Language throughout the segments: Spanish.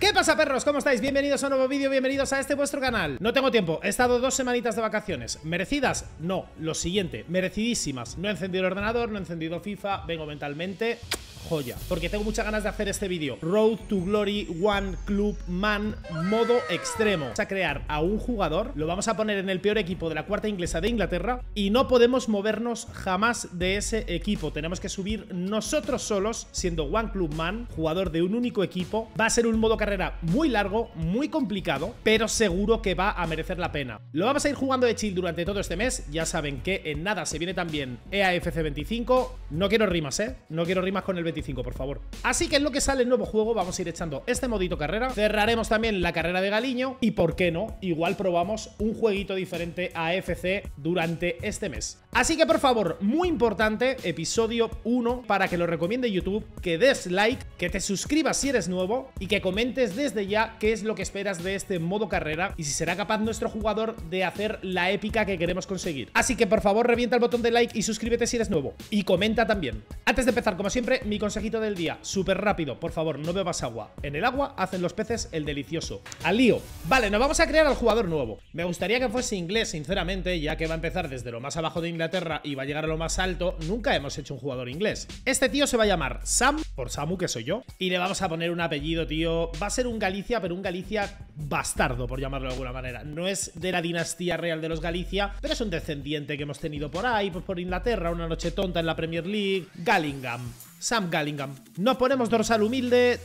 ¿Qué pasa, perros? ¿Cómo estáis? Bienvenidos a un nuevo vídeo, bienvenidos a este vuestro canal. No tengo tiempo, he estado 2 semanitas de vacaciones. ¿Merecidas? No, lo siguiente, merecidísimas. No he encendido el ordenador, no he encendido FIFA, vengo mentalmente joya, porque tengo muchas ganas de hacer este vídeo. Road to Glory One Club Man modo extremo. Vamos a crear a un jugador, lo vamos a poner en el peor equipo de la cuarta inglesa de Inglaterra y no podemos movernos jamás de ese equipo. Tenemos que subir nosotros solos, siendo One Club Man, jugador de un único equipo. Va a ser un modo carrera muy largo, muy complicado, pero seguro que va a merecer la pena. Lo vamos a ir jugando de chill durante todo este mes. Ya saben que en nada se viene también EAFC 25. No quiero rimas, no quiero rimas con el 25, por favor. Así que en lo que sale el nuevo juego vamos a ir echando este modito carrera. Cerraremos también la carrera de Galiño y, ¿por qué no? Igual probamos un jueguito diferente a AFC durante este mes. Así que, por favor, muy importante, episodio 1, para que lo recomiende YouTube, que des like, que te suscribas si eres nuevo y que comentes desde ya qué es lo que esperas de este modo carrera y si será capaz nuestro jugador de hacer la épica que queremos conseguir. Así que, por favor, revienta el botón de like y suscríbete si eres nuevo. Y comenta también. Antes de empezar, como siempre, mi consejito del día, súper rápido, por favor, no bebas agua. En el agua hacen los peces el delicioso. Al lío. Vale, nos vamos a crear al jugador nuevo. Me gustaría que fuese inglés, sinceramente, ya que va a empezar desde lo más abajo de Inglaterra y va a llegar a lo más alto. Nunca hemos hecho un jugador inglés. Este tío se va a llamar Sam, por Samu, que soy yo, y le vamos a poner un apellido, tío. Va a ser un Galicia, pero un Galicia bastardo, por llamarlo de alguna manera. No es de la dinastía real de los Galicia, pero es un descendiente que hemos tenido por ahí, pues por Inglaterra, una noche tonta en la Premier League. Gallingham. Sam Gallingham. Nos ponemos dorsal humilde,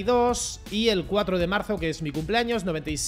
32, y el 4 de marzo, que es mi cumpleaños,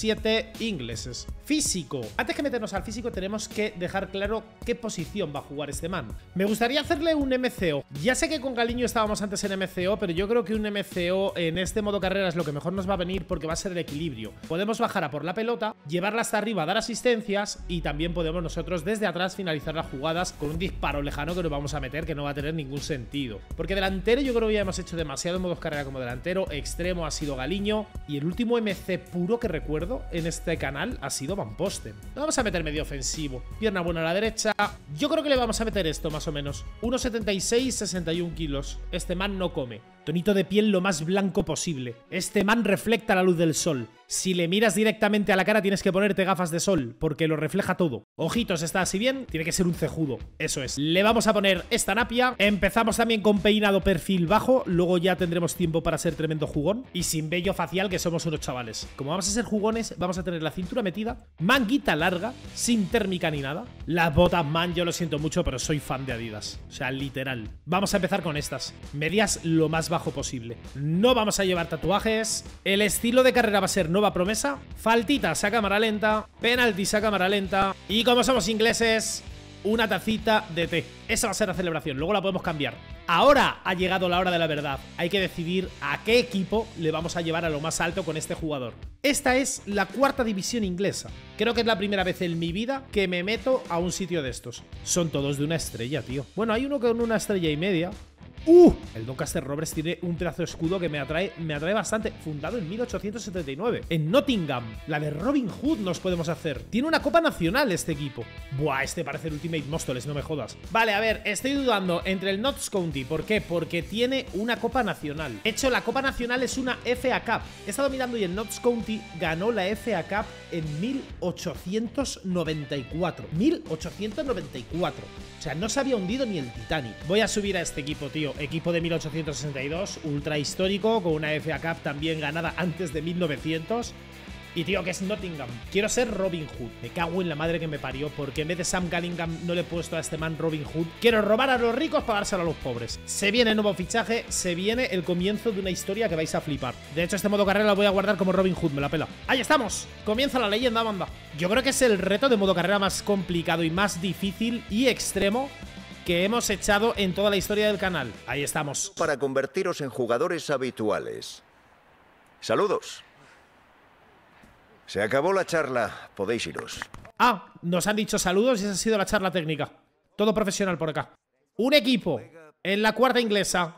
97 ingleses. Físico. Antes que meternos al físico tenemos que dejar claro qué posición va a jugar este man. Me gustaría hacerle un MCO. Ya sé que con Galiño estábamos antes en MCO, pero yo creo que un MCO en este modo carrera es lo que mejor nos va a venir porque va a ser el equilibrio. Podemos bajar a por la pelota, llevarla hasta arriba, dar asistencias y también podemos nosotros desde atrás finalizar las jugadas con un disparo lejano que nos vamos a meter, que no va a tener ningún sentido. Porque delantero yo creo que ya hemos hecho demasiado modos carrera como delantero. Extremo ha sido Galiño y el último MC puro que recuerdo en este canal ha sido Van Posten. Nos vamos a meter medio ofensivo, pierna buena a la derecha. Yo creo que le vamos a meter esto más o menos 1,76, 61 kilos. Este man no come. Tonito de piel lo más blanco posible. Este man refleja la luz del sol. Si le miras directamente a la cara tienes que ponerte gafas de sol, porque lo refleja todo. Ojitos, está así bien, tiene que ser un cejudo. Eso es. Le vamos a poner esta napia. Empezamos también con peinado perfil bajo, luego ya tendremos tiempo para ser tremendo jugón. Y sin vello facial, que somos unos chavales. Como vamos a ser jugones, vamos a tener la cintura metida, manguita larga, sin térmica ni nada. Las botas, man, yo lo siento mucho, pero soy fan de Adidas. O sea, literal. Vamos a empezar con estas. Medias lo más bajo posible. No vamos a llevar tatuajes. El estilo de carrera va a ser nueva promesa, faltitas a cámara lenta, penaltis a cámara lenta y, como somos ingleses, una tacita de té. Esa va a ser la celebración, luego la podemos cambiar. Ahora ha llegado la hora de la verdad. Hay que decidir a qué equipo le vamos a llevar a lo más alto con este jugador. Esta es la cuarta división inglesa. Creo que es la primera vez en mi vida que me meto a un sitio de estos. Son todos de una estrella, tío. Bueno, hay uno con una estrella y media. El Doncaster Rovers tiene un pedazo de escudo que me atrae bastante. Fundado en 1879 en Nottingham. La de Robin Hood nos podemos hacer. Tiene una copa nacional este equipo. Buah, este parece el Ultimate Móstoles, no me jodas. Vale, a ver, estoy dudando entre el Notts County. ¿Por qué? Porque tiene una copa nacional. De hecho, la copa nacional es una FA Cup. He estado mirando y el Notts County ganó la FA Cup en 1894. 1894. O sea, no se había hundido ni el Titanic. Voy a subir a este equipo, tío. Equipo de 1862, ultra histórico, con una FA Cup también ganada antes de 1900. Y, tío, que es Nottingham. Quiero ser Robin Hood. Me cago en la madre que me parió, porque en vez de Sam Gallingham no le he puesto a este man Robin Hood. Quiero robar a los ricos para dárselo a los pobres. Se viene el nuevo fichaje, se viene el comienzo de una historia que vais a flipar. De hecho, este modo carrera lo voy a guardar como Robin Hood, me la pela. ¡Ahí estamos! Comienza la leyenda, banda. Yo creo que es el reto de modo carrera más complicado y más difícil y extremo que hemos echado en toda la historia del canal. Ahí estamos. Para convertiros en jugadores habituales. Saludos. Se acabó la charla, podéis iros. Ah, nos han dicho saludos y esa ha sido la charla técnica. Todo profesional por acá. Un equipo en la cuarta inglesa.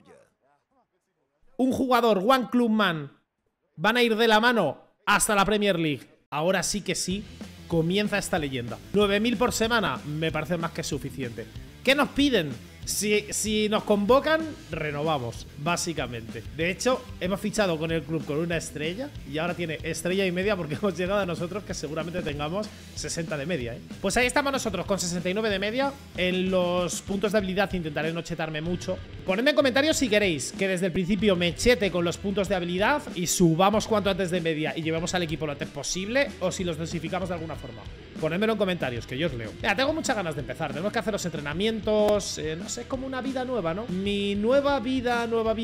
Un jugador, One Club Man. Van a ir de la mano hasta la Premier League. Ahora sí que sí, comienza esta leyenda. 9.000 por semana me parece más que suficiente. ¿Qué nos piden? Si nos convocan, renovamos, básicamente. De hecho, hemos fichado con el club con una estrella y ahora tiene estrella y media porque hemos llegado a nosotros que seguramente tengamos 60 de media, ¿eh? Pues ahí estamos nosotros con 69 de media. En los puntos de habilidad intentaré no chetarme mucho. Ponedme en comentarios si queréis que desde el principio me chete con los puntos de habilidad y subamos cuanto antes de media y llevemos al equipo lo antes posible, o si los dosificamos de alguna forma. Ponedmelo en comentarios, que yo os leo. Mira, tengo muchas ganas de empezar. Tenemos que hacer los entrenamientos, no sé, como una vida nueva, ¿no? Mi nueva vida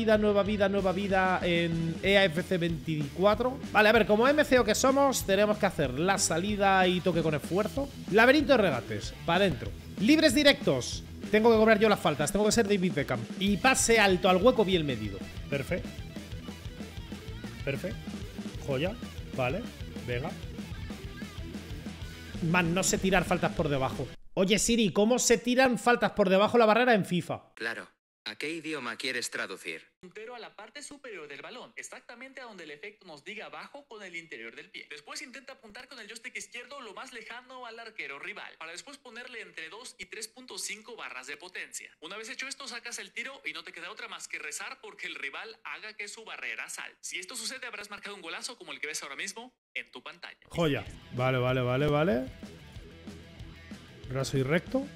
en EAFC 24. Vale, a ver, como MCO que somos, tenemos que hacer la salida y toque con esfuerzo. Laberinto de regates, para adentro. Libres directos. Tengo que cobrar yo las faltas, tengo que ser David Beckham. Y pase alto al hueco bien medido. Perfecto. Perfecto. Joya. Vale. Venga. Man, no sé tirar faltas por debajo. Oye, Siri, ¿cómo se tiran faltas por debajo de la barrera en FIFA? Claro. ¿A qué idioma quieres traducir? Puntero a la parte superior del balón, exactamente a donde el efecto nos diga abajo con el interior del pie. Después intenta apuntar con el joystick izquierdo lo más lejano al arquero rival, para después ponerle entre 2 y 3.5 barras de potencia. Una vez hecho esto, sacas el tiro y no te queda otra más que rezar porque el rival haga que su barrera salte. Si esto sucede, habrás marcado un golazo como el que ves ahora mismo en tu pantalla. Joya. Vale. Raso y recto.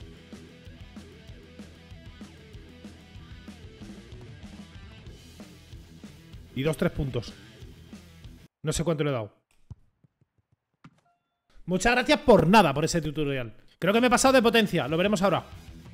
Y 2-3 puntos. No sé cuánto le he dado. Muchas gracias por nada por ese tutorial. Creo que me he pasado de potencia. Lo veremos ahora.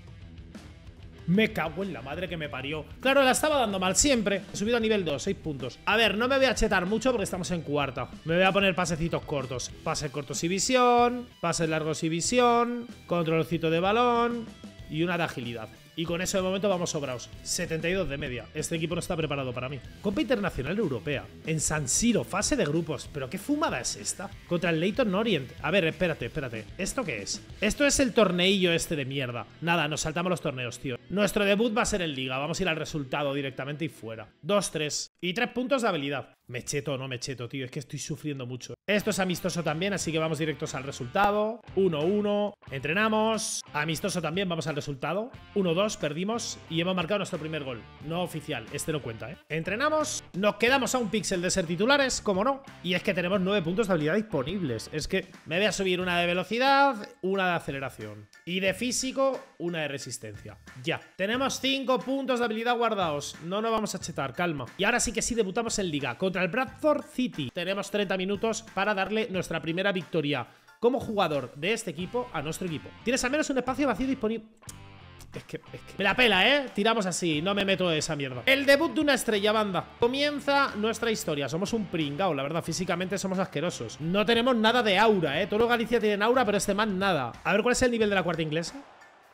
Me cago en la madre que me parió. Claro, la estaba dando mal siempre. He subido a nivel 2, 6 puntos. A ver, no me voy a chetar mucho porque estamos en cuarta. Me voy a poner pasecitos cortos. Pases cortos y visión. Pases largos y visión. Controlcito de balón. Y una de agilidad. Y con eso de momento vamos sobraos. 72 de media. Este equipo no está preparado para mí. Copa Internacional Europea. En San Siro, fase de grupos. ¿Pero qué fumada es esta? Contra el Leyton Orient. A ver, espérate. ¿Esto qué es? Esto es el torneillo este de mierda. Nada, nos saltamos los torneos, tío. Nuestro debut va a ser en Liga. Vamos a ir al resultado directamente y fuera. 2-3. Y 3 puntos de habilidad. Me cheto o no me cheto, tío. Es que estoy sufriendo mucho. Esto es amistoso también, así que vamos directos al resultado. 1-1. Entrenamos. Amistoso también, vamos al resultado. 1-2, perdimos. Y hemos marcado nuestro primer gol. No oficial, este no cuenta, ¿eh? Entrenamos. Nos quedamos a un píxel de ser titulares, como no. Y es que tenemos 9 puntos de habilidad disponibles. Es que me voy a subir una de velocidad, una de aceleración. Y de físico, una de resistencia. Ya. Tenemos 5 puntos de habilidad guardados. No nos vamos a chetar, calma. Y ahora sí que sí debutamos en Liga contra el Bradford City. Tenemos 30 minutos para darle nuestra primera victoria como jugador de este equipo a nuestro equipo. Tienes al menos un espacio vacío disponible. Es que me la pela, ¿eh? Tiramos así, no me meto en esa mierda. El debut de una estrella, banda. Comienza nuestra historia. Somos un pringao, la verdad, físicamente somos asquerosos. No tenemos nada de aura, ¿eh? Todos los Galicia tienen aura, pero este man nada. A ver cuál es el nivel de la cuarta inglesa.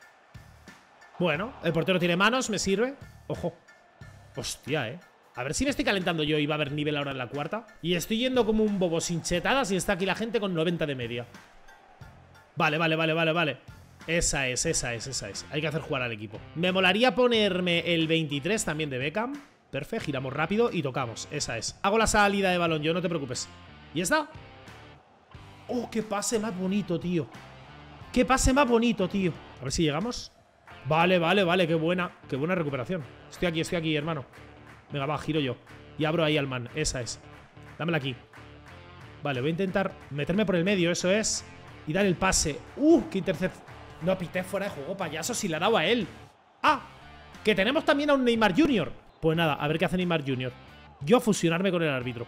Bueno, el portero tiene manos, me sirve. Ojo. Hostia, ¿eh? A ver si me estoy calentando yo y va a haber nivel ahora en la cuarta. Y estoy yendo como un bobo sin chetadas y está aquí la gente con 90 de media. Vale. Esa es. Hay que hacer jugar al equipo. Me molaría ponerme el 23 también de Beckham. Perfecto, giramos rápido y tocamos. Esa es. Hago la salida de balón yo, no te preocupes. ¿Y está? ¡Oh, qué pase más bonito, tío! ¡Qué pase más bonito, tío! A ver si llegamos. Vale, qué buena recuperación. Estoy aquí, hermano. Venga, va, giro yo. Y abro ahí al man, esa es. Dámela aquí. Vale, voy a intentar meterme por el medio, eso es. Y dar el pase. ¡Qué intercepción! No, pité fuera de juego, payaso, si le ha dado a él. ¡Ah! Que tenemos también a un Neymar Jr. Pues nada, a ver qué hace Neymar Jr. Yo fusionarme con el árbitro.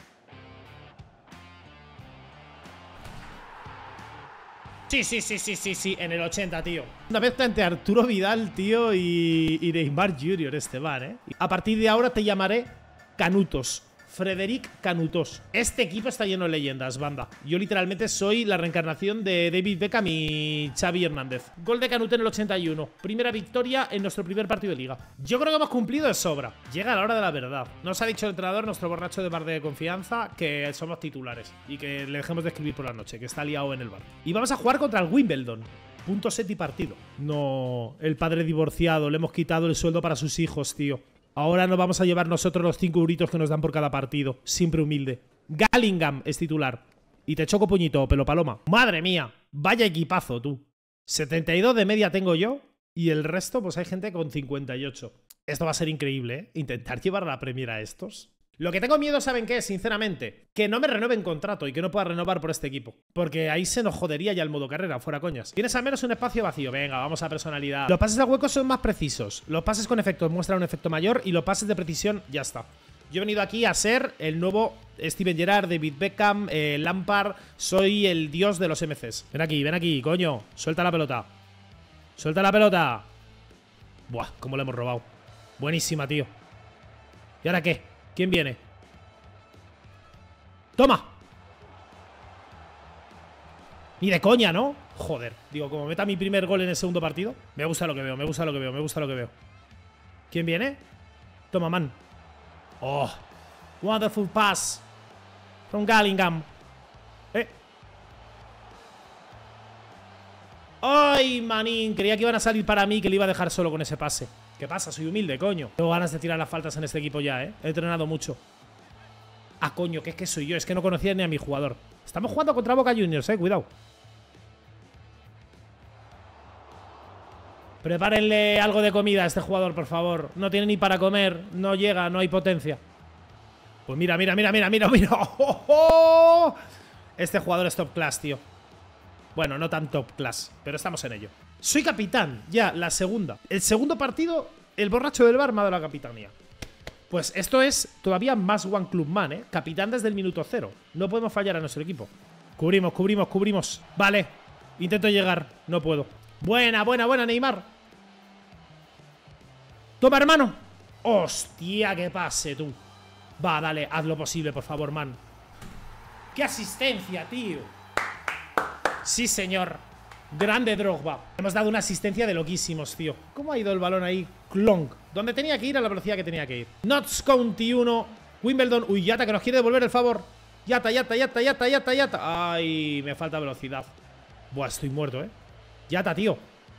Sí, en el 80, tío. Una vez entre Arturo Vidal, tío, y Neymar Jr. este man, ¿eh? A partir de ahora te llamaré Canutos. Frederic Canutos. Este equipo está lleno de leyendas, banda. Yo literalmente soy la reencarnación de David Beckham y Xavi Hernández. Gol de Canut en el 81. Primera victoria en nuestro primer partido de liga. Yo creo que hemos cumplido de sobra. Llega la hora de la verdad. Nos ha dicho el entrenador, nuestro borracho de bar de confianza, que somos titulares y que le dejemos de escribir por la noche, que está liado en el bar. Y vamos a jugar contra el Wimbledon. Punto set y partido. No, el padre divorciado. Le hemos quitado el sueldo para sus hijos, tío. Ahora nos vamos a llevar nosotros los 5 euritos que nos dan por cada partido. Siempre humilde. Gallingham es titular. Y te choco puñito, pelo paloma. Madre mía, vaya equipazo, tú. 72 de media tengo yo. Y el resto, pues hay gente con 58. Esto va a ser increíble, ¿eh? Intentar llevar a la Premier a estos. Lo que tengo miedo, ¿saben qué es? Sinceramente, que no me renueven contrato y que no pueda renovar por este equipo. Porque ahí se nos jodería ya el modo carrera, fuera coñas. Tienes al menos un espacio vacío. Venga, vamos a personalidad. Los pases a huecos son más precisos. Los pases con efectos muestran un efecto mayor y los pases de precisión ya está. Yo he venido aquí a ser el nuevo Steven Gerrard, David Beckham, Lampard. Soy el dios de los MCs. Ven aquí, coño. Suelta la pelota. Suelta la pelota. Buah, cómo lo hemos robado. Buenísima, tío. ¿Y ahora qué? ¿Quién viene? ¡Toma! Ni de coña, ¿no? Joder. Digo, como meta mi primer gol en el segundo partido. Me gusta lo que veo, me gusta lo que veo, me gusta lo que veo. ¿Quién viene? Toma, man. Oh. Wonderful pass. From Gallingham. ¡Ay, manín! Creía que iban a salir para mí, que le iba a dejar solo con ese pase. ¿Qué pasa? Soy humilde, coño. Tengo ganas de tirar las faltas en este equipo ya, ¿eh? He entrenado mucho. Ah, coño, que es que soy yo. Es que no conocía ni a mi jugador. Estamos jugando contra Boca Juniors, cuidado. Prepárenle algo de comida a este jugador, por favor. No tiene ni para comer. No llega, no hay potencia. Pues mira. ¡Oh, oh! Este jugador es top class, tío. Bueno, no tan top class, pero estamos en ello. Soy capitán, ya, la segunda. El segundo partido, el borracho del bar me ha dado la capitanía. Pues esto es todavía más One Club Man, ¿eh? Capitán desde el minuto 0. No podemos fallar a nuestro equipo. Cubrimos. Vale, intento llegar, no puedo. Buena, Neymar. Toma, hermano. Hostia, qué pase, tú. Va, dale, haz lo posible, por favor, man. ¡Qué asistencia, tío! Sí, señor. Grande Drogba. Hemos dado una asistencia de loquísimos, tío. ¿Cómo ha ido el balón ahí? Clonk. Donde tenía que ir, a la velocidad que tenía que ir. Notts County 1. Wimbledon. Uy, Yata, que nos quiere devolver el favor. Yata. Ay, me falta velocidad. Buah, estoy muerto, ¿eh? Yata, tío.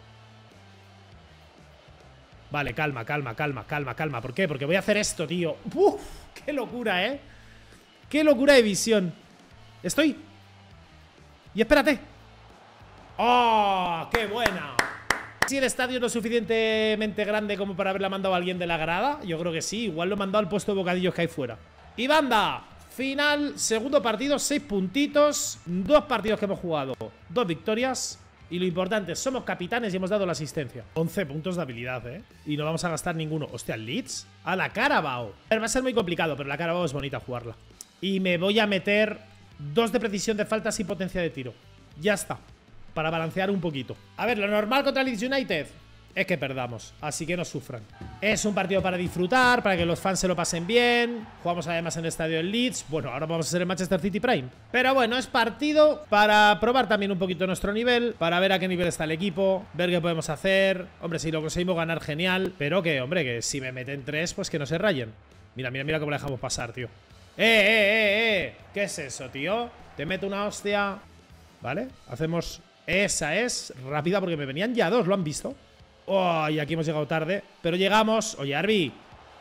Vale, calma. ¿Por qué? Porque voy a hacer esto, tío. Uf, qué locura, ¿eh? Qué locura de visión. Estoy. Y espérate. ¡Oh! ¡Qué buena! ¿Si el estadio es lo suficientemente grande como para haberla mandado a alguien de la grada? Yo creo que sí. Igual lo he mandado al puesto de bocadillos que hay fuera. Y banda. Final, segundo partido, 6 puntitos. 2 partidos que hemos jugado, 2 victorias. Y lo importante, somos capitanes y hemos dado la asistencia. 11 puntos de habilidad, ¿eh? Y no vamos a gastar ninguno. Hostia, el Leeds. A la Carabao. Va a ser muy complicado, pero la Carabao es bonita jugarla. Y me voy a meter 2 de precisión de faltas y potencia de tiro. Ya está. Para balancear un poquito. A ver, lo normal contra Leeds United es que perdamos, así que no sufran. Es un partido para disfrutar, para que los fans se lo pasen bien. Jugamos además en el estadio del Leeds. Bueno, ahora vamos a hacer el Manchester City Prime. Pero bueno, es partido para probar también un poquito nuestro nivel, para ver a qué nivel está el equipo, ver qué podemos hacer. Hombre, si lo conseguimos ganar, genial. Pero que, hombre, que si me meten 3, pues que no se rayen. Mira cómo la dejamos pasar, tío. ¿Qué es eso, tío? Te meto una hostia. Vale, hacemos... Esa es rápida porque me venían ya 2, ¿lo han visto? Oh, y aquí hemos llegado tarde, pero llegamos. Oye, Arby.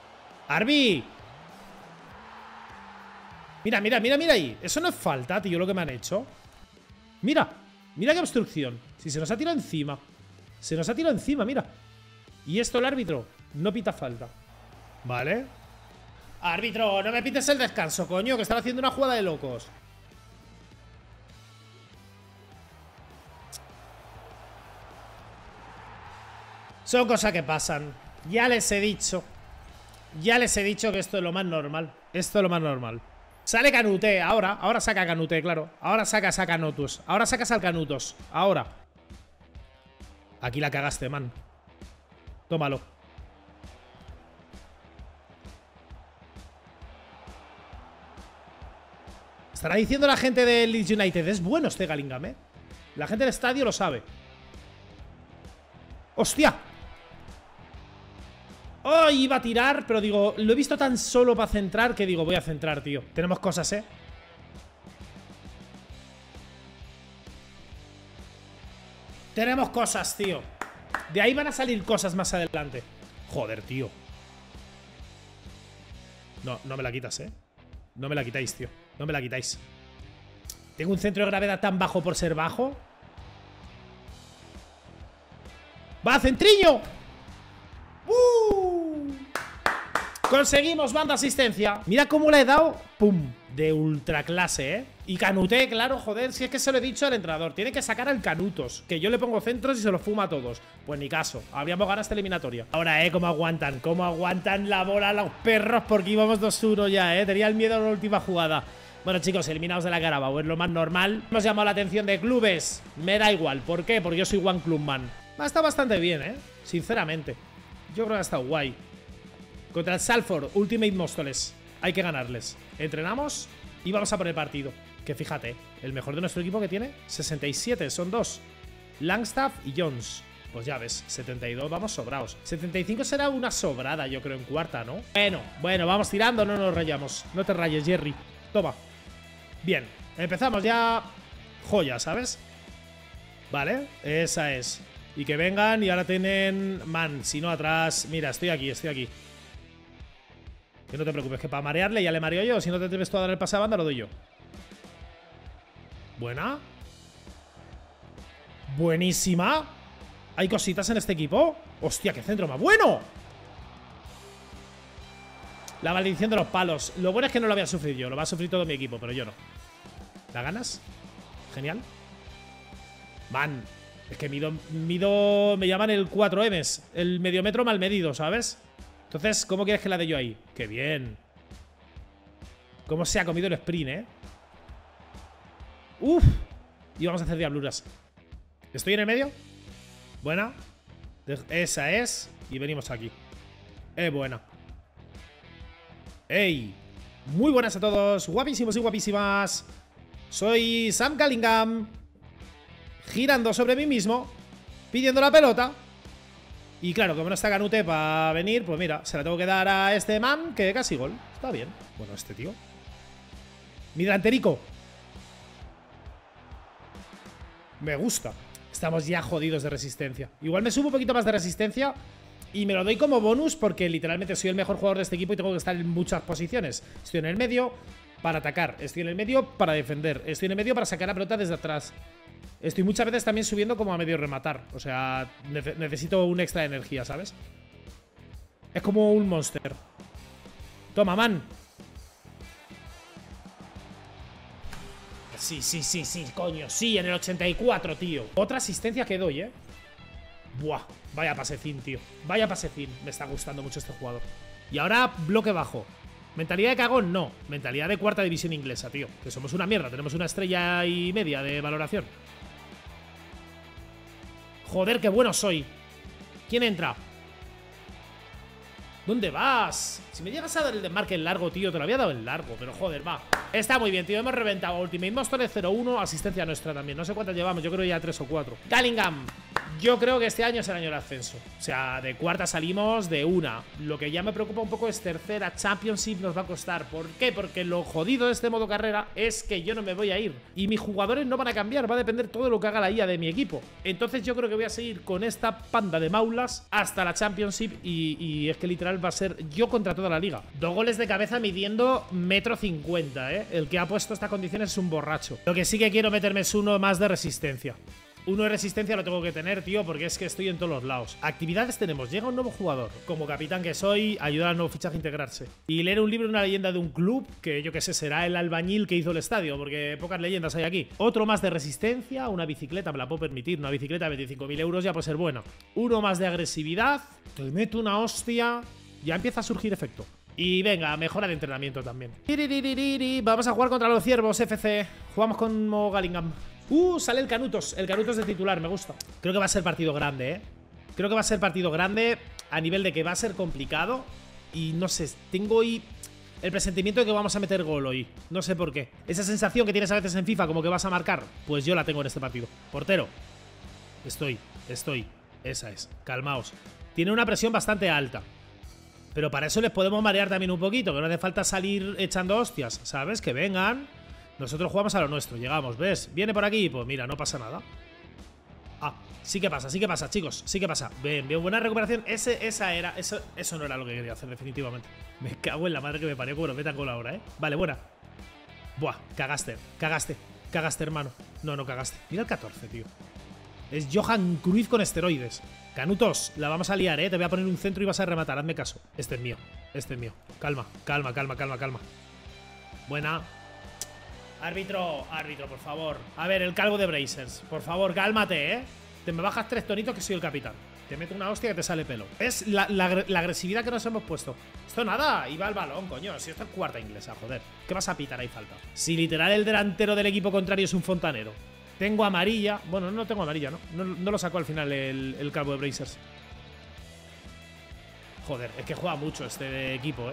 Mira ahí. Eso no es falta, tío, lo que me han hecho. Mira qué obstrucción. Si se nos ha tirado encima. Mira. Y esto el árbitro no pita falta. Vale. Árbitro, no me pites el descanso, coño, que están haciendo una jugada de locos. Son cosas que pasan. Ya les he dicho que esto es lo más normal. Sale Canute, ahora saca Canute, claro. Ahora sacas a Canutus. Ahora sacas al Canutos. Ahora. Aquí la cagaste, man. Tómalo. Estará diciendo la gente del Leeds United. Es bueno este Gallingham, ¿eh? La gente del estadio lo sabe. ¡Hostia! ¡Oh! Iba a tirar, pero digo, lo he visto tan solo para centrar que digo, voy a centrar, tío. Tenemos cosas, ¿eh? Tenemos cosas, tío. De ahí van a salir cosas más adelante. Joder, tío. No me la quitas, ¿eh? No me la quitáis, tío. No me la quitáis. Tengo un centro de gravedad tan bajo por ser bajo. ¡Va, centriño! Conseguimos banda asistencia. Mira cómo le he dado. ¡Pum! De ultra clase, ¿eh? Y Canuté, claro, joder, si es que se lo he dicho al entrenador. Tiene que sacar al Canutos, que yo le pongo centros y se los fuma a todos. Pues ni caso, habríamos ganado esta eliminatoria. Ahora, cómo aguantan la bola los perros, porque íbamos 2-1 ya, tenía el miedo a la última jugada. Bueno, chicos, eliminados de la Carabao, es lo más normal. Hemos llamado la atención de clubes. Me da igual, ¿por qué? Porque yo soy One Club Man. Ha estado bastante bien, sinceramente. Yo creo que ha estado guay. Contra el Salford, Ultimate Móstoles. Hay que ganarles. Entrenamos y vamos a por el partido. Que fíjate, el mejor de nuestro equipo que tiene 67, son 2. Langstaff y Jones. Pues ya ves, 72 vamos sobrados. 75 será una sobrada, yo creo, en cuarta, ¿no? Bueno, vamos tirando, no nos rayamos. No te rayes, Jerry. Toma. Bien, empezamos ya. Joya, ¿sabes? Vale, esa es. Y que vengan y ahora tienen... Man, si no atrás... Mira, estoy aquí. Que no te preocupes, que para marearle ya le mareo yo. Si no te atreves tú a dar el pase a banda, lo doy yo. Buena. Buenísima. ¿Hay cositas en este equipo? Hostia, qué centro más bueno. La maldición de los palos. Lo bueno es que no lo voy a sufrir yo. Lo va a sufrir todo mi equipo, pero yo no. ¿La ganas? Genial. Man, es que mido... Me llaman el 4Ms. El medio metro mal medido, ¿sabes? Entonces, ¿cómo quieres que la dé yo ahí? ¡Qué bien! ¿Cómo se ha comido el sprint, ¡Uf! Y vamos a hacer diabluras. ¿Estoy en el medio? Buena. Esa es. Y venimos aquí. Buena. ¡Ey! Muy buenas a todos. Guapísimos y guapísimas. Soy Sam Callingham. Girando sobre mí mismo. Pidiendo la pelota. Y claro, como no está Canute para venir, pues mira, se la tengo que dar a este man, que casi gol. Está bien. Bueno, este tío. Mi delanterico. Me gusta. Estamos ya jodidos de resistencia. Igual me subo un poquito más de resistencia y me lo doy como bonus porque literalmente soy el mejor jugador de este equipo y tengo que estar en muchas posiciones. Estoy en el medio para atacar. Estoy en el medio para defender. Estoy en el medio para sacar la pelota desde atrás. Estoy muchas veces también subiendo como a medio rematar. O sea, necesito un extra de energía, ¿sabes? Es como un monster. Toma, man. Sí, coño. Sí, en el 84, tío. Otra asistencia que doy, Buah, vaya pasecín, tío. Vaya pasecín. Me está gustando mucho este jugador. Y ahora, bloque bajo. Mentalidad de cagón, no. Mentalidad de cuarta división inglesa, tío. Que somos una mierda. Tenemos una estrella y media de valoración. Joder, qué bueno soy. ¿Quién entra? ¿Dónde vas? Si me llegas a dar el desmarque en largo, tío, te lo había dado en largo. Pero joder, va. Está muy bien, tío. Hemos reventado Ultimate Móstoles 0-1. Asistencia nuestra también. No sé cuántas llevamos. Yo creo ya 3 o 4. Callingham. Yo creo que este año es el año del ascenso. O sea, de cuarta salimos de una. Lo que ya me preocupa un poco es tercera. Championship nos va a costar. ¿Por qué? Porque lo jodido de este modo carrera es que yo no me voy a ir. Y mis jugadores no van a cambiar. Va a depender todo de lo que haga la IA de mi equipo. Entonces yo creo que voy a seguir con esta panda de maulas hasta la Championship. Y es que literal va a ser yo contra toda la liga. 2 goles de cabeza midiendo 1,50 m, El que ha puesto estas condiciones es un borracho. Lo que sí que quiero meterme es uno más de resistencia. Uno de resistencia lo tengo que tener, tío, porque es que estoy en todos los lados. Actividades tenemos. Llega un nuevo jugador. Como capitán que soy, ayudar al nuevo fichaje a integrarse. Y leer un libro, una leyenda de un club, que yo qué sé, será el albañil que hizo el estadio, porque pocas leyendas hay aquí. Otro más de resistencia, una bicicleta, me la puedo permitir. Una bicicleta de 25.000 euros ya puede ser buena. Uno más de agresividad. Te meto una hostia. Ya empieza a surgir efecto. Y venga, mejora de entrenamiento también. Vamos a jugar contra los Ciervos FC. Jugamos con Callingham. Sale el Canutos. El Canutos de titular, me gusta. Creo que va a ser partido grande, Creo que va a ser partido grande a nivel de que va a ser complicado. Y no sé, tengo hoy el presentimiento de que vamos a meter gol hoy. No sé por qué. Esa sensación que tienes a veces en FIFA como que vas a marcar, pues yo la tengo en este partido. Portero. Estoy. Esa es. Calmaos. Tiene una presión bastante alta. Pero para eso les podemos marear también un poquito. Que no hace falta salir echando hostias, ¿sabes? Que vengan. Nosotros jugamos a lo nuestro, llegamos, ¿ves? Viene por aquí, pues mira, no pasa nada. Ah, sí que pasa, chicos. Sí que pasa. Bien, buena recuperación. Eso no era lo que quería hacer, definitivamente. Me cago en la madre que me parió. Bueno, metan con la hora, Vale, buena. Buah, cagaste, hermano. No cagaste. Mira el 14, tío. Es Johan Cruyff con esteroides. Canutos, la vamos a liar, ¿eh? Te voy a poner un centro y vas a rematar. Hazme caso. Este es mío. Este es mío. Calma, calma, calma, calma, calma. Buena. Árbitro, árbitro, por favor. A ver, el calvo de Brazers. Por favor, cálmate, ¿eh? Te me bajas 3 tonitos que soy el capitán. Te meto una hostia que te sale pelo. Es la agresividad que nos hemos puesto. Esto nada, iba al balón, coño. Si esto es cuarta inglesa, joder. ¿Qué vas a pitar ahí falta? Si literal el delantero del equipo contrario es un fontanero. Tengo amarilla. Bueno, no tengo amarilla, ¿no? No lo sacó al final el calvo de Brazers. Joder, es que juega mucho este equipo, ¿eh?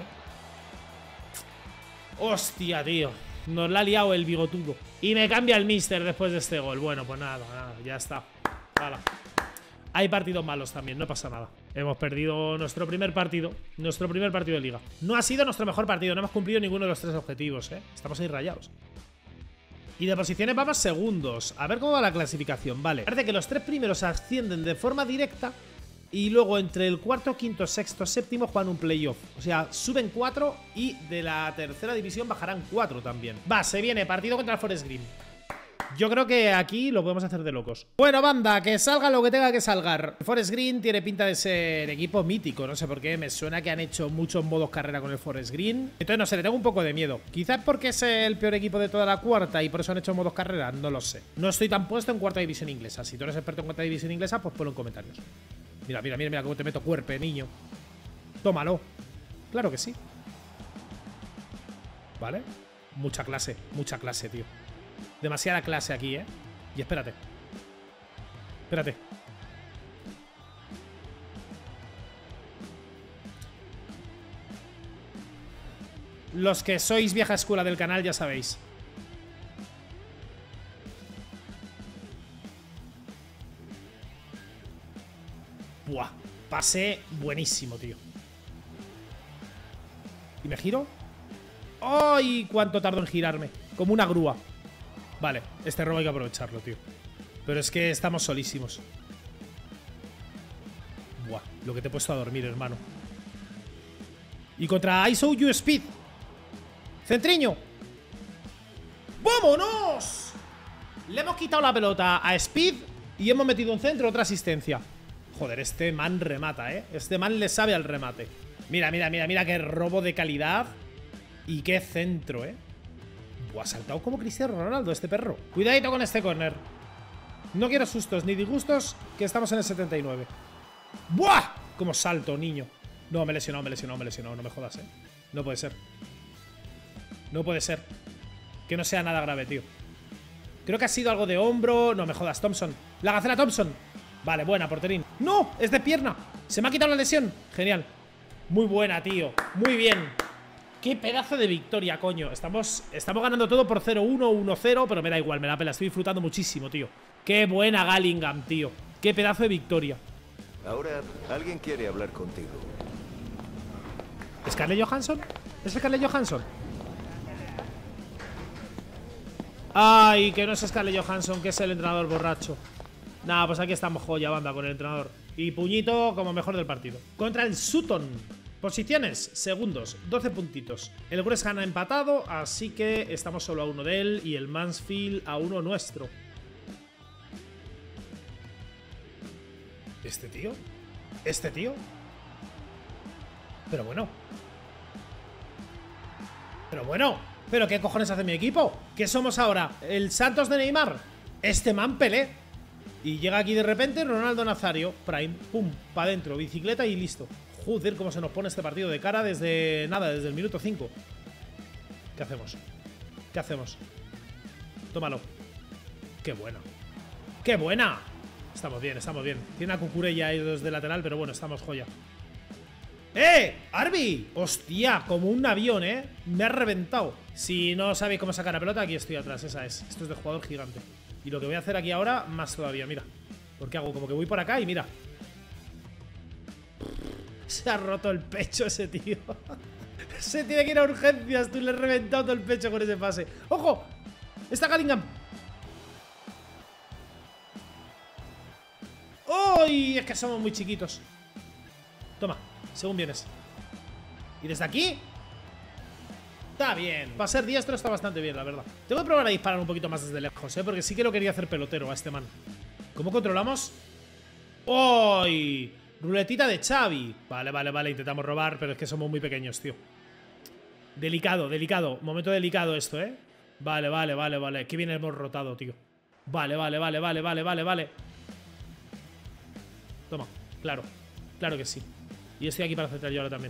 Hostia, tío. Nos la ha liado el bigotudo. Y me cambia el mister después de este gol. Bueno, pues nada, ya está. Hala. Hay partidos malos también, no pasa nada. Hemos perdido nuestro primer partido. Nuestro primer partido de liga. No ha sido nuestro mejor partido, no hemos cumplido ninguno de los 3 objetivos, ¿eh? Estamos ahí rayados. Y de posiciones vamos segundos. A ver cómo va la clasificación, vale. Parece que los 3 primeros ascienden de forma directa. Y luego entre el cuarto, quinto, sexto, séptimo juegan un playoff. O sea, suben 4 y de la tercera división bajarán 4 también. Va, se viene partido contra el Forest Green. Yo creo que aquí lo podemos hacer de locos. Bueno, banda, que salga lo que tenga que salgar. El Forest Green tiene pinta de ser equipo mítico. No sé por qué, me suena que han hecho muchos modos carrera con el Forest Green. Entonces, no sé, le tengo un poco de miedo. Quizás porque es el peor equipo de toda la cuarta y por eso han hecho modos carrera, no lo sé. No estoy tan puesto en cuarta división inglesa. Si tú eres experto en cuarta división inglesa, pues ponlo en comentarios. Mira, mira, mira, mira cómo te meto cuerpe, niño. Tómalo. Claro que sí. Vale. Mucha clase, tío. Demasiada clase aquí, ¿eh? Y espérate. Espérate. Los que sois vieja escuela del canal ya sabéis. Buah, pase buenísimo, tío. ¿Y me giro? ¡Ay! ¿Cuánto tardo en girarme? Como una grúa. Vale, este robo hay que aprovecharlo, tío. Pero es que estamos solísimos. Buah, lo que te he puesto a dormir, hermano. Y contra ISO You Speed. ¡Centriño! ¡Vámonos! Le hemos quitado la pelota a Speed y hemos metido un centro, otra asistencia. Joder, este man remata, ¿eh? Este man le sabe al remate. Mira, mira, mira, mira qué robo de calidad. Y qué centro, ¿eh? Buah, ha saltado como Cristiano Ronaldo este perro. Cuidadito con este córner. No quiero sustos ni disgustos, que estamos en el 79. ¡Buah! Como salto, niño. No, me he lesionado, me he lesionado, me he lesionado. No me jodas, ¿eh? No puede ser. No puede ser. Que no sea nada grave, tío. Creo que ha sido algo de hombro. No me jodas, Thompson. La Gacela Thompson. Vale, buena, porterín. ¡No! Es de pierna. Se me ha quitado la lesión. Genial. Muy buena, tío. Muy bien. Qué pedazo de victoria, coño. Estamos ganando todo por 0-1, 1-0. Pero me da igual, me la pela. Estoy disfrutando muchísimo, tío. Qué buena Gallingham, tío. Qué pedazo de victoria. Ahora, alguien quiere hablar contigo. ¿Scarlett Johansson? ¿Es Scarlett Johansson? Ay, que no es Scarlett Johansson, que es el entrenador borracho. Nah, pues aquí estamos joya, banda, con el entrenador. Y puñito como mejor del partido. Contra el Sutton. Posiciones, segundos, 12 puntitos. El West Ham ha empatado, así que estamos solo a 1 de él. Y el Mansfield a 1 nuestro. ¿Este tío? ¿Este tío? Pero bueno. Pero bueno. ¿Pero qué cojones hace mi equipo? ¿Qué somos ahora? ¿El Santos de Neymar? Este man Pelé. Y llega aquí de repente Ronaldo Nazario. Prime, pum, para adentro, bicicleta y listo. Joder, cómo se nos pone este partido de cara desde... nada, desde el minuto 5. ¿Qué hacemos? ¿Qué hacemos? Tómalo. ¡Qué buena! ¡Qué buena! Estamos bien, estamos bien. Tiene a Cucurella ahí de lateral, pero bueno, estamos joya. ¡Eh! ¡Arby! ¡Hostia! Como un avión, ¿eh? Me ha reventado. Si no sabéis cómo sacar la pelota, aquí estoy atrás. Esa es. Esto es de jugador gigante. Y lo que voy a hacer aquí ahora, más todavía, mira. Porque hago como que voy por acá y mira. Se ha roto el pecho ese tío. Se tiene que ir a urgencias. Tú le has reventado todo el pecho con ese pase. ¡Ojo! ¡Está Gallingham! ¡Uy! Es que somos muy chiquitos. Toma, según vienes. ¿Y desde aquí? Está bien. Para ser diestro está bastante bien, la verdad. Tengo que probar a disparar un poquito más desde lejos, porque sí que lo quería hacer pelotero a este man. ¿Cómo controlamos? ¡Uy! Ruletita de Xavi. Vale, vale, vale. Intentamos robar, pero es que somos muy pequeños, tío. Delicado, delicado. Momento delicado esto, ¿eh? Vale, vale, vale, vale. Qué bien hemos rotado, tío. Vale, vale, vale, vale, vale, vale, vale. Toma, claro. Claro que sí. Y estoy aquí para centrar yo ahora también.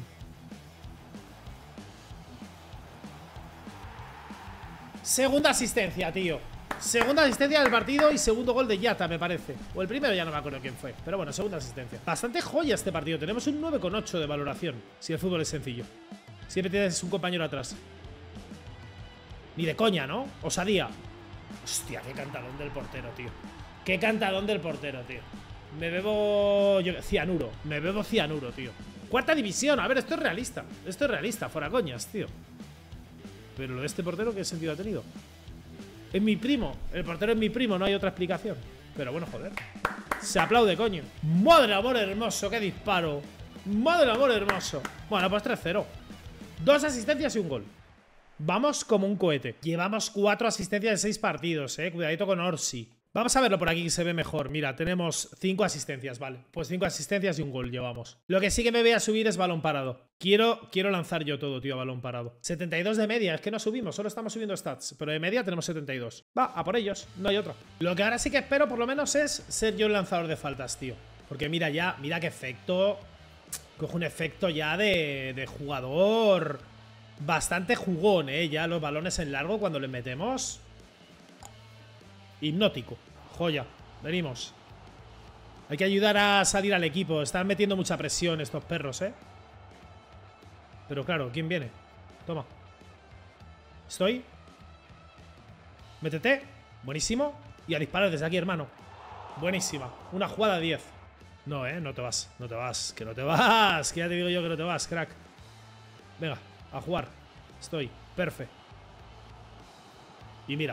Segunda asistencia, tío. Segunda asistencia del partido y segundo gol de Yata, me parece. O el primero ya no me acuerdo quién fue. Pero bueno, segunda asistencia. Bastante joya este partido. Tenemos un 9,8 de valoración. Si el fútbol es sencillo. Siempre tienes un compañero atrás. Ni de coña, ¿no? Osadía. Hostia, qué cantadón del portero, tío. Qué cantadón del portero, tío. Me bebo... cianuro. Me bebo cianuro, tío. Cuarta división. A ver, esto es realista. Esto es realista, fuera coñas, tío. Pero lo de este portero, ¿qué sentido ha tenido? Es mi primo. El portero es mi primo, no hay otra explicación. Pero bueno, joder. Se aplaude, coño. Madre amor hermoso, qué disparo. Madre amor hermoso. Bueno, pues 3-0. 2 asistencias y un gol. Vamos como un cohete. Llevamos 4 asistencias en 6 partidos, Cuidadito con Orsi. Vamos a verlo por aquí que se ve mejor. Mira, tenemos 5 asistencias, vale. Pues 5 asistencias y un gol llevamos. Lo que sí que me voy a subir es balón parado. Quiero lanzar yo todo, tío, a balón parado. 72 de media, es que no subimos, solo estamos subiendo stats. Pero de media tenemos 72. Va, a por ellos, no hay otra. Lo que ahora sí que espero, por lo menos, es ser yo el lanzador de faltas, tío. Porque mira ya, mira qué efecto. Coge un efecto ya de jugador bastante jugón, ya los balones en largo cuando les metemos. Hipnótico. Joya. Venimos. Hay que ayudar a salir al equipo. Están metiendo mucha presión estos perros, Pero claro, ¿quién viene? Toma. Estoy. Métete. Buenísimo. Y a disparar desde aquí, hermano. Buenísima. Una jugada 10. No, no te vas. No te vas. Que no te vas. Que ya te digo yo que no te vas, crack. Venga, a jugar. Estoy. Perfecto. Y mira.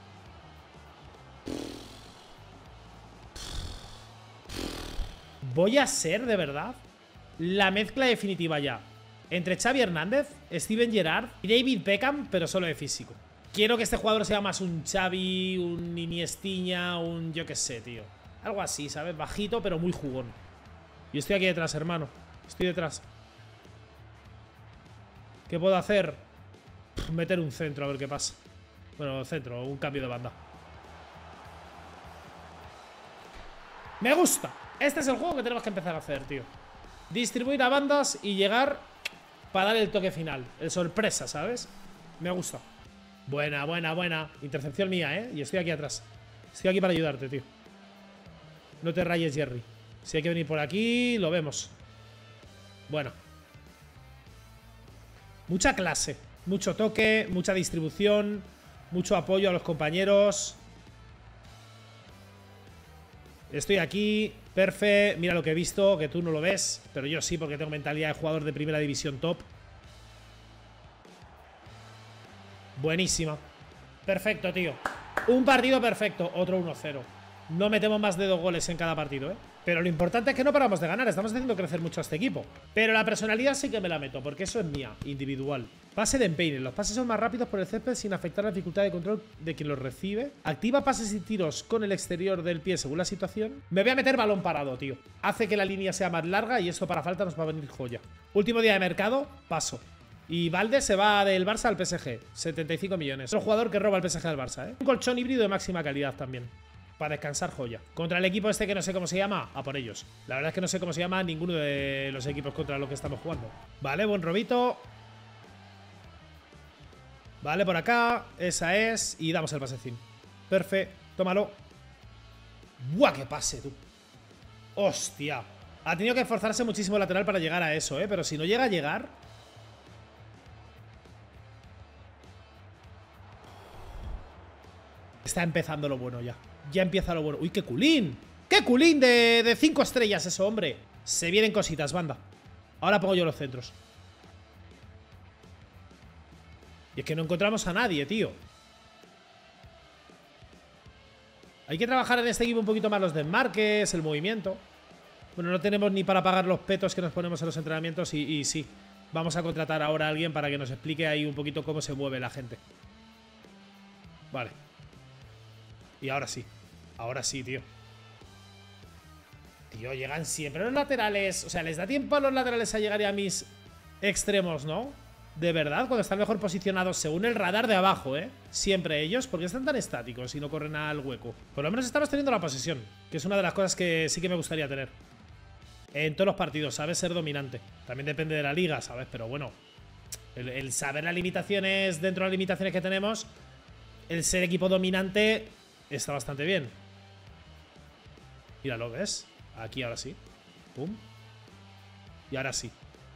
Voy a ser, de verdad, la mezcla definitiva ya entre Xavi Hernández, Steven Gerrard y David Beckham, pero solo de físico. Quiero que este jugador sea más un Xavi, un Iniestiña, un yo qué sé, tío. Algo así, ¿sabes? Bajito, pero muy jugón. Yo estoy aquí detrás, hermano. Estoy detrás. ¿Qué puedo hacer? Meter un centro, a ver qué pasa. Bueno, centro, un cambio de banda. Me gusta. Este es el juego que tenemos que empezar a hacer, tío. Distribuir a bandas y llegar para dar el toque final. El sorpresa, ¿sabes? Me gusta. Buena, buena, buena. Intercepción mía, Y estoy aquí atrás. Estoy aquí para ayudarte, tío. No te rayes, Jerry. Si hay que venir por aquí, lo vemos. Bueno. Mucha clase. Mucho toque, mucha distribución. Mucho apoyo a los compañeros. Estoy aquí, perfecto. Mira lo que he visto, que tú no lo ves, pero yo sí, porque tengo mentalidad de jugador de primera división top. Buenísima. Perfecto, tío. Un partido perfecto, otro 1-0. No metemos más de 2 goles en cada partido, Pero lo importante es que no paramos de ganar. Estamos haciendo crecer mucho a este equipo. Pero la personalidad sí que me la meto, porque eso es mía, individual. Pase de empeine. Los pases son más rápidos por el césped sin afectar la dificultad de control de quien los recibe. Activa pases y tiros con el exterior del pie según la situación. Me voy a meter balón parado, tío. Hace que la línea sea más larga y esto para falta nos va a venir joya. Último día de mercado, paso. Y Valde se va del Barça al PSG. 75 millones. Otro jugador que roba al PSG al Barça, Un colchón híbrido de máxima calidad también. Para descansar joya. Contra el equipo este que no sé cómo se llama, a por ellos. La verdad es que no sé cómo se llama ninguno de los equipos contra los que estamos jugando. Vale, buen robito. Vale, por acá. Esa es. Y damos el pasecín. Perfecto. Tómalo. ¡Buah, qué pase, tú! ¡Hostia! Ha tenido que esforzarse muchísimo el lateral para llegar a eso, Pero si no llega a llegar... Está empezando lo bueno ya. Ya empieza lo bueno. ¡Uy, qué culín! ¡Qué culín de 5 estrellas eso, hombre! Se vienen cositas, banda. Ahora pongo yo los centros. Y es que no encontramos a nadie, tío. Hay que trabajar en este equipo un poquito más los desmarques, el movimiento. Bueno, no tenemos ni para pagar los petos que nos ponemos en los entrenamientos y sí. Vamos a contratar ahora a alguien para que nos explique ahí un poquito cómo se mueve la gente. Vale. Y ahora sí, tío. Tío, llegan siempre los laterales. O sea, les da tiempo a los laterales a llegar a mis extremos, ¿no? De verdad, cuando están mejor posicionados según el radar de abajo, ¿eh? Siempre ellos, porque están tan estáticos y no corren al hueco. Por lo menos estamos teniendo la posesión, que es una de las cosas que sí que me gustaría tener en todos los partidos, ¿sabes? Ser dominante. También depende de la liga, ¿sabes? Pero bueno, el saber las limitaciones dentro de las limitaciones que tenemos, el ser equipo dominante está bastante bien. Mira, ¿lo ves? Aquí ahora sí. Pum. Y ahora sí.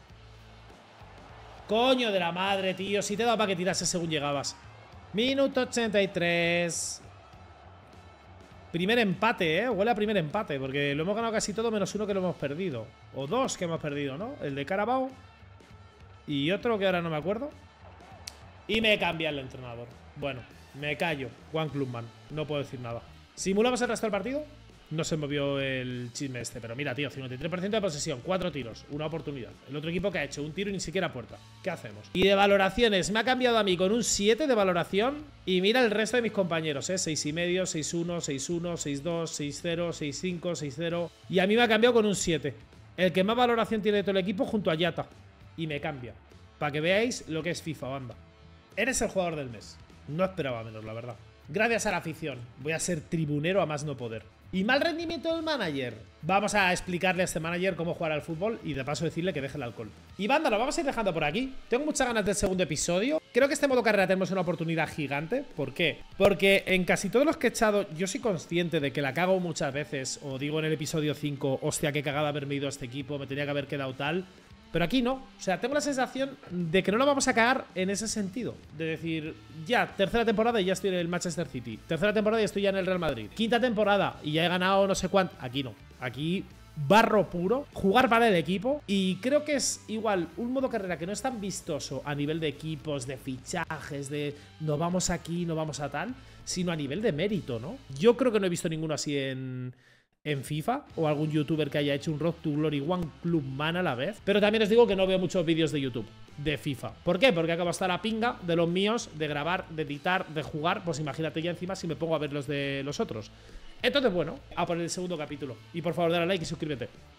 Coño de la madre, tío. Si te he dado para que tirase según llegabas. Minuto 83. Primer empate, ¿eh? Huele a primer empate, porque lo hemos ganado casi todo menos uno que lo hemos perdido. O dos que hemos perdido, ¿no? El de Carabao y otro que ahora no me acuerdo. Y me cambia el entrenador. Bueno, me callo. Juan Klubman. No puedo decir nada. ¿Simulamos el resto del partido? No se movió el chisme este, pero mira, tío, 53% de posesión, 4 tiros, una oportunidad. El otro equipo que ha hecho un tiro y ni siquiera puerta. ¿Qué hacemos? Y de valoraciones, me ha cambiado a mí con un 7 de valoración. Y mira el resto de mis compañeros, 6,5, 6,1, 6,1, 6,2, 6,0, 6,5, 6,0. Y a mí me ha cambiado con un 7. El que más valoración tiene de todo el equipo junto a Yata. Y me cambia. Para que veáis lo que es FIFA, banda. Eres el jugador del mes. No esperaba menos, la verdad. Gracias a la afición. Voy a ser tribunero a más no poder. ¿Y mal rendimiento del manager? Vamos a explicarle a este manager cómo jugar al fútbol y de paso decirle que deje el alcohol. Y banda, lo vamos a ir dejando por aquí. Tengo muchas ganas del segundo episodio. Creo que este modo carrera tenemos una oportunidad gigante. ¿Por qué? Porque en casi todos los que he echado, yo soy consciente de que la cago muchas veces. O digo en el episodio 5, hostia, qué cagada haberme ido a este equipo, me tenía que haber quedado tal. Pero aquí no, o sea, tengo la sensación de que no lo vamos a cagar en ese sentido. De decir, ya, tercera temporada y ya estoy en el Manchester City. Tercera temporada y estoy ya en el Real Madrid. Quinta temporada y ya he ganado no sé cuánto. Aquí no, aquí barro puro, jugar para el equipo. Y creo que es igual un modo carrera que no es tan vistoso a nivel de equipos, de fichajes, de no vamos aquí, no vamos a tal, sino a nivel de mérito, ¿no? Yo creo que no he visto ninguno así en FIFA, o algún youtuber que haya hecho un Road to Glory One Klubman a la vez. Pero también os digo que no veo muchos vídeos de YouTube de FIFA. ¿Por qué? Porque acabo hasta la pinga de los míos, de grabar, de editar, de jugar. Pues imagínate ya encima si me pongo a ver los de los otros. Entonces, bueno, a por el segundo capítulo. Y por favor, dale a like y suscríbete.